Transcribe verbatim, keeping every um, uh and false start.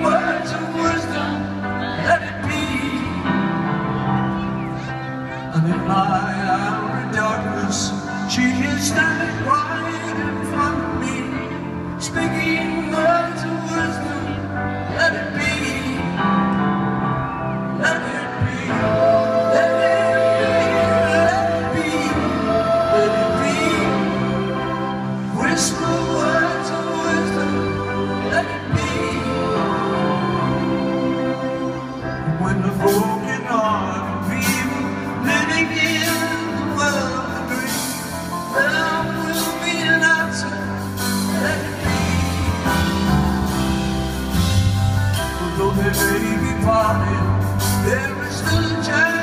words of wisdom, let it be. And in my hour of darkness, she is standing right in front of me, speaking words of wisdom, let it be. Let it be. Let it be. Let it be. Let it be. Whisper words of wisdom, let it be. When the broken heart of people living in the world agree, there will be an answer, let it be. Although they may be parted, there is still a chance.